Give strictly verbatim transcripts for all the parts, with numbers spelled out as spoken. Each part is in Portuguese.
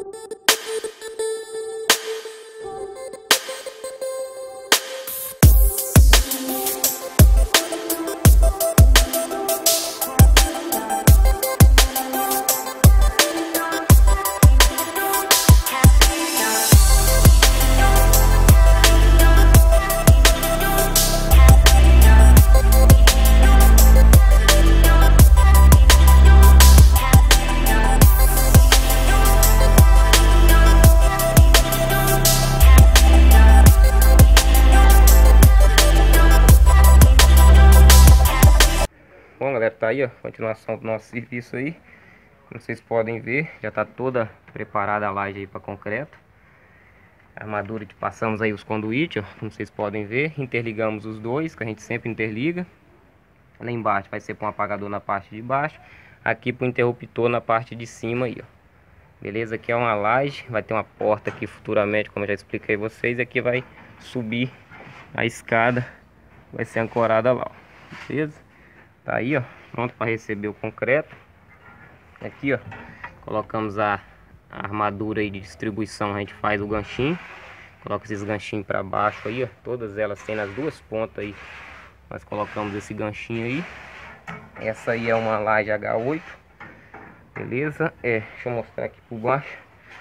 Bom, galera, tá aí, ó, continuação do nosso serviço aí. Como vocês podem ver, já tá toda preparada a laje aí para concreto. A armadura que passamos aí os conduítes, ó, como vocês podem ver, interligamos os dois, que a gente sempre interliga. Lá embaixo vai ser para um apagador na parte de baixo, aqui para o interruptor na parte de cima aí, ó. Beleza? Aqui é uma laje, vai ter uma porta aqui futuramente, como eu já expliquei a vocês. Aqui vai subir a escada, vai ser ancorada lá, ó. Beleza? Tá aí, ó, pronto para receber o concreto. Aqui, ó, colocamos a, a armadura aí de distribuição. A gente faz o ganchinho, coloca esses ganchinhos para baixo aí, ó. Todas elas têm nas duas pontas aí. Nós colocamos esse ganchinho aí. Essa aí é uma laje H oito. Beleza? É, deixa eu mostrar aqui por baixo.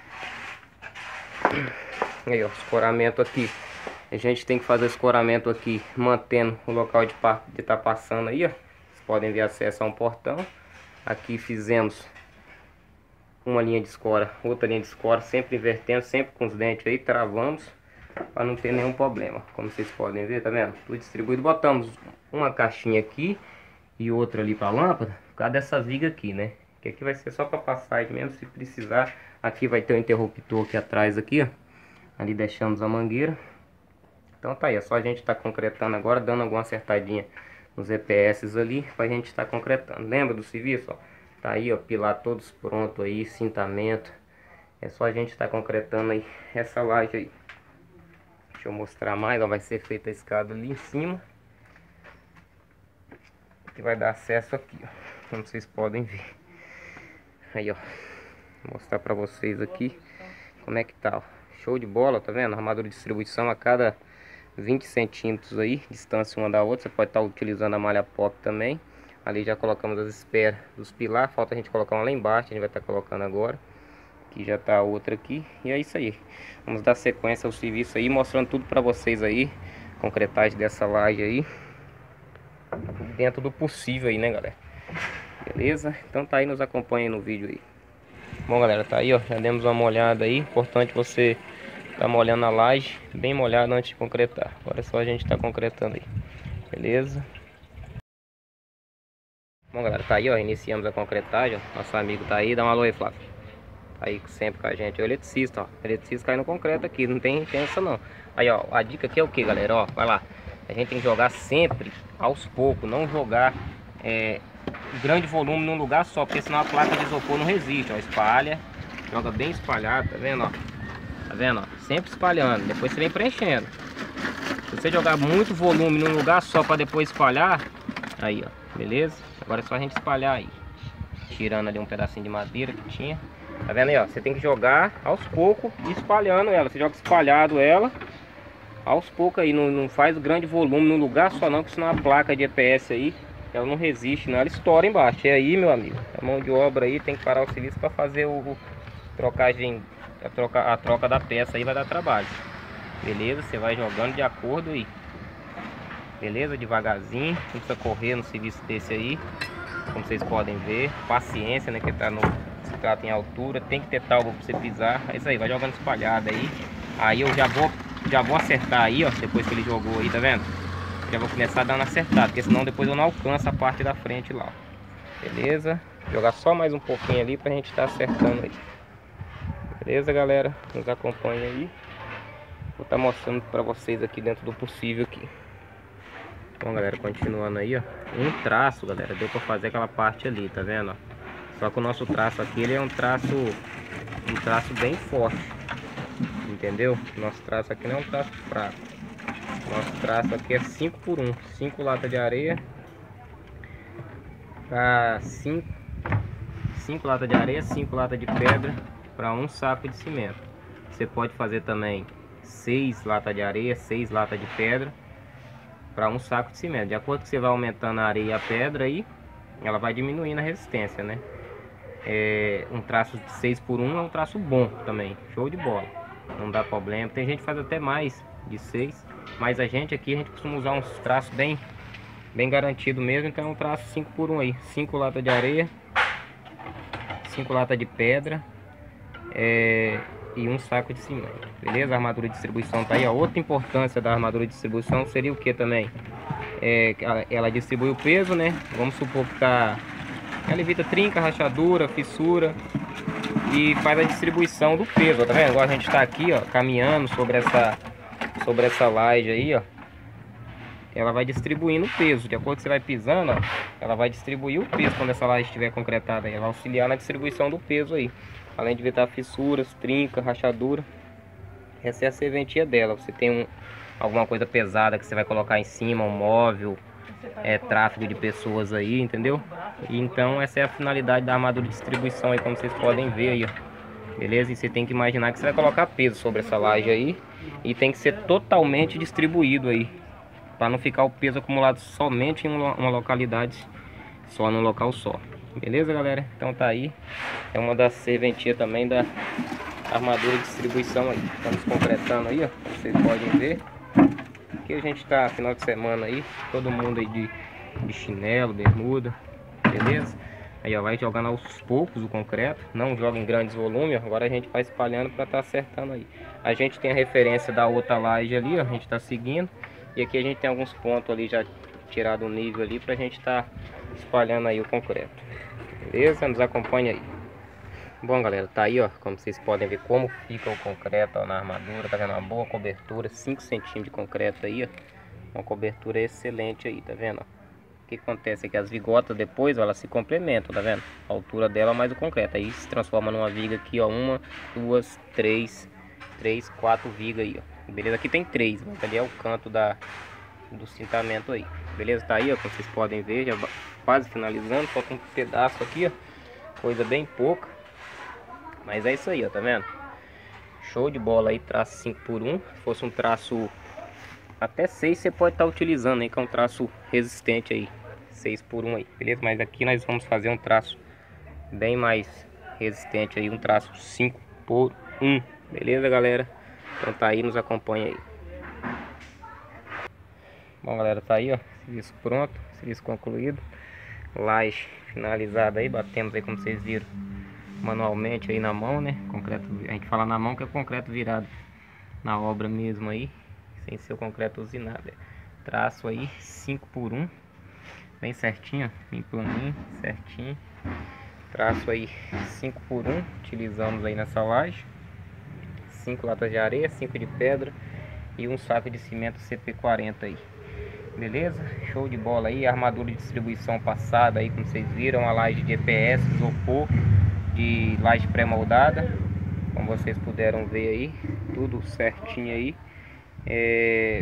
Aí, ó, escoramento aqui. A gente tem que fazer o escoramento aqui, mantendo o local de estar de tá passando aí, ó. Podem ver acesso a um portão. Aqui fizemos uma linha de escora, outra linha de escora, sempre invertendo, sempre com os dentes aí, travamos para não ter nenhum problema. Como vocês podem ver, tá vendo? Tudo distribuído. Botamos uma caixinha aqui e outra ali para a lâmpada, por causa dessa viga aqui, né? Que aqui vai ser só para passagem mesmo, se precisar. Aqui vai ter um interruptor aqui atrás aqui, ó. Ali deixamos a mangueira. Então tá aí, é só a gente tá concretando agora, dando alguma acertadinha os E P S ali pra gente estar tá concretando. Lembra do serviço, ó? Tá aí, ó, pilar todos pronto aí, cintamento. É só a gente estar tá concretando aí essa laje aí. Deixa eu mostrar mais, ó, vai ser feita a escada ali em cima, que vai dar acesso aqui, ó, como vocês podem ver. Aí, ó, vou mostrar pra vocês aqui como é que tá, ó. Show de bola, tá vendo? Armadura de distribuição a cada vinte centímetros aí, distância uma da outra. Você pode estar utilizando a malha pop também. Ali já colocamos as esperas dos pilares. Falta a gente colocar uma lá embaixo, a gente vai estar colocando agora. Aqui já tá a outra aqui. E é isso aí. Vamos dar sequência ao serviço aí, mostrando tudo para vocês aí. Concretagem dessa laje aí, dentro do possível aí, né, galera? Beleza? Então tá aí, nos acompanha no vídeo aí. Bom, galera, tá aí, ó, já demos uma molhada aí. Importante você tá molhando a laje, bem molhado antes de concretar. Agora é só a gente tá concretando aí. Beleza? Bom, galera, tá aí, ó, iniciamos a concretagem, ó. Nosso amigo tá aí, dá um alô aí, Flávio. Tá aí sempre com a gente, é o eletricista, ó. O eletricista cai no concreto aqui, não tem intensa não. Aí, ó, a dica aqui é o que, galera, ó, vai lá. A gente tem que jogar sempre aos poucos, não jogar é, grande volume num lugar só, porque senão a placa de isopor não resiste, ó. Espalha, joga bem espalhado, tá vendo, ó? Tá vendo, ó? Sempre espalhando, depois você vem preenchendo. Se você jogar muito volume num lugar só para depois espalhar, aí, ó, beleza? Agora é só a gente espalhar aí, tirando ali um pedacinho de madeira que tinha. Tá vendo aí, ó? Você tem que jogar aos poucos e espalhando ela. Você joga espalhado ela aos poucos aí, não, não faz grande volume num lugar só não, que senão a placa de E P S aí, ela não resiste, não, ela estoura embaixo. E aí, meu amigo, a mão de obra aí tem que parar o serviço para fazer o, o trocagem, a troca, a troca da peça aí vai dar trabalho. Beleza? Você vai jogando de acordo aí. Beleza? Devagarzinho, não precisa correr no serviço desse aí. Como vocês podem ver, paciência, né? Que tá no, se trata em altura, tem que ter talco pra você pisar. É isso aí, vai jogando espalhado aí. Aí eu já vou, já vou acertar aí, ó. Depois que ele jogou aí, tá vendo? Já vou começar dando acertado, porque senão depois eu não alcanço a parte da frente lá, ó. Beleza? Jogar só mais um pouquinho ali pra gente estar tá acertando aí. Beleza, galera? Nos acompanha aí. Vou estar tá mostrando pra vocês aqui dentro do possível aqui. Bom, galera, continuando aí, ó. Um traço, galera, deu pra fazer aquela parte ali, tá vendo, ó? Só que o nosso traço aqui, ele é um traço um traço bem forte, entendeu? Nosso traço aqui não é um traço fraco. Nosso traço aqui é cinco por um, cinco latas de areia para cinco, cinco latas de areia, cinco latas de pedra para um saco de cimento. Você pode fazer também seis latas de areia, seis latas de pedra para um saco de cimento. De acordo com que você vai aumentando a areia e a pedra aí, ela vai diminuindo a resistência, né? É, um traço de seis por um é um traço bom também, show de bola, não dá problema. Tem gente que faz até mais de seis, mas a gente aqui, a gente costuma usar uns traços bem bem garantido mesmo, então é um traço cinco por um aí, cinco latas de areia, cinco latas de pedra é, e um saco de cimento, beleza? A armadura de distribuição tá aí. A outra importância da armadura de distribuição seria o que também? É, ela distribui o peso, né? Vamos supor que tá, ela evita trinca, rachadura, fissura e faz a distribuição do peso, tá vendo? Igual a gente tá aqui, ó, caminhando sobre essa sobre essa laje aí, ó. Ela vai distribuindo o peso, de acordo com que você vai pisando, ó, ela vai distribuir o peso quando essa laje estiver concretada aí. Ela vai auxiliar na distribuição do peso aí, além de evitar fissuras, trinca, rachadura. Essa é a serventia dela. Você tem um, alguma coisa pesada que você vai colocar em cima, um móvel, é, tráfego de pessoas aí, entendeu? E então essa é a finalidade da armadura de distribuição aí, como vocês podem ver aí, ó. Beleza? E você tem que imaginar que você vai colocar peso sobre essa laje aí e tem que ser totalmente distribuído aí, para não ficar o peso acumulado somente em uma localidade só, num local só. Beleza, galera? Então tá aí. É uma das serventias também da armadura de distribuição aí. Estamos concretando aí, ó. Como vocês podem ver. Aqui a gente tá final de semana aí. Todo mundo aí de, de chinelo, bermuda. Beleza? Aí, ó, vai jogando aos poucos o concreto. Não joga em grandes volumes. Agora a gente vai espalhando para tá acertando aí. A gente tem a referência da outra laje ali, ó. A gente tá seguindo. E aqui a gente tem alguns pontos ali já tirado o nível ali pra gente estar tá espalhando aí o concreto. Beleza? Nos acompanha aí. Bom, galera, tá aí, ó, como vocês podem ver como fica o concreto, ó, na armadura. Tá vendo? Uma boa cobertura, cinco centímetros de concreto aí, ó. Uma cobertura excelente aí, tá vendo? O que acontece é que as vigotas depois, ó, elas se complementam, tá vendo? A altura dela mais o concreto. Aí se transforma numa viga aqui, ó, uma, duas, três, três, quatro vigas aí, ó. Beleza? Aqui tem três, mas ali é o canto da, do cintamento aí. Beleza? Tá aí, ó, como vocês podem ver, já quase finalizando. Falta um pedaço aqui, ó. Coisa bem pouca. Mas é isso aí, ó, tá vendo? Show de bola aí, traço cinco por um. Se fosse um traço até seis, você pode estar tá utilizando aí, que é um traço resistente aí. seis por um aí, beleza? Mas aqui nós vamos fazer um traço bem mais resistente aí, um traço cinco por um. Beleza, galera? Então tá aí, nos acompanha aí. Bom, galera, tá aí, ó, serviço pronto, serviço concluído, laje finalizada aí, batemos aí, como vocês viram, manualmente aí na mão, né? Concreto, a gente fala na mão que é concreto virado na obra mesmo aí, sem ser o concreto usinado. Traço aí cinco por um, bem certinho, bem planinho, certinho. Traço aí cinco por um, utilizamos aí nessa laje. cinco latas de areia, cinco de pedra e um saco de cimento C P quarenta aí. Beleza? Show de bola aí. Armadura de distribuição passada aí, como vocês viram. A laje de E P S, isopor, de laje pré-moldada. Como vocês puderam ver aí. Tudo certinho aí. É...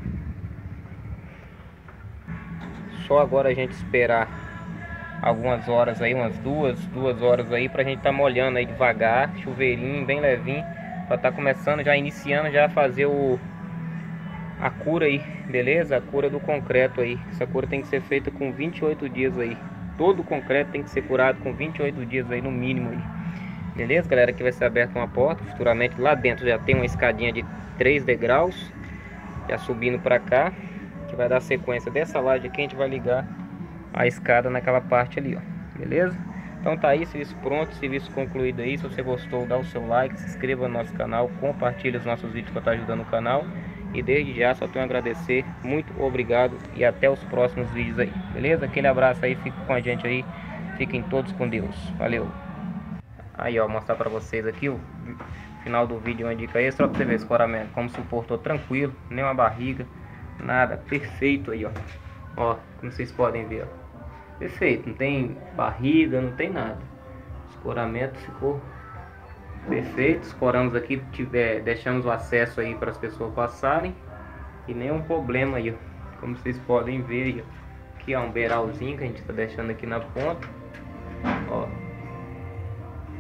Só agora a gente esperar algumas horas aí, umas duas, duas horas aí, pra gente tá molhando aí devagar. Chuveirinho, bem levinho. Pra tá começando, já iniciando já a fazer o a cura aí, beleza? A cura do concreto aí. Essa cura tem que ser feita com vinte e oito dias aí. Todo o concreto tem que ser curado com vinte e oito dias aí no mínimo aí. Beleza, galera? Aqui vai ser aberta uma porta. Futuramente lá dentro já tem uma escadinha de três degraus. Já subindo pra cá. Que vai dar sequência dessa laje aqui. A gente vai ligar a escada naquela parte ali, ó. Beleza? Então tá aí, serviço pronto, serviço concluído aí. Se você gostou, dá o seu like, se inscreva no nosso canal, compartilhe os nossos vídeos para estar ajudando o canal. E desde já só tenho a agradecer, muito obrigado e até os próximos vídeos aí, beleza? Aquele abraço aí, fica com a gente aí, fiquem todos com Deus, valeu! Aí, ó, mostrar para vocês aqui o final do vídeo, uma dica extra para você ver o escoramento, como suportou tranquilo, nenhuma barriga, nada, perfeito aí, ó. Ó, como vocês podem ver, ó. Perfeito, não tem barriga, não tem nada. O escoramento ficou perfeito. Escoramos aqui, tiver, deixamos o acesso aí para as pessoas passarem. E nenhum problema aí, ó. Como vocês podem ver aí, ó. Aqui é um beiralzinho que a gente está deixando aqui na ponta. Ó.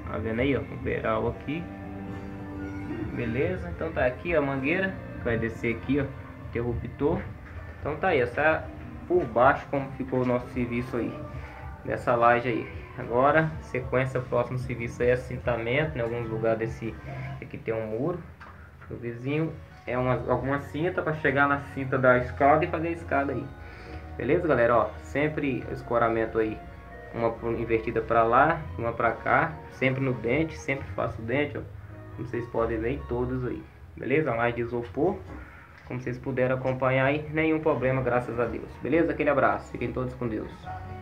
Tá vendo aí, ó, o beiral aqui. Beleza, então tá aqui a mangueira, que vai descer aqui, ó, interruptor. Então tá aí, essa é por baixo como ficou o nosso serviço aí, dessa laje aí. Agora, sequência, próximo serviço aí é assentamento, em alguns lugares desse aqui tem um muro. O vizinho é uma, alguma cinta para chegar na cinta da escada e fazer a escada aí. Beleza, galera? Ó, sempre escoramento aí, uma invertida para lá, uma para cá, sempre no dente, sempre faço o dente, ó, como vocês podem ver, todos aí. Beleza? Laje de isopor, como vocês puderam acompanhar aí, nenhum problema, graças a Deus. Beleza? Aquele abraço, fiquem todos com Deus.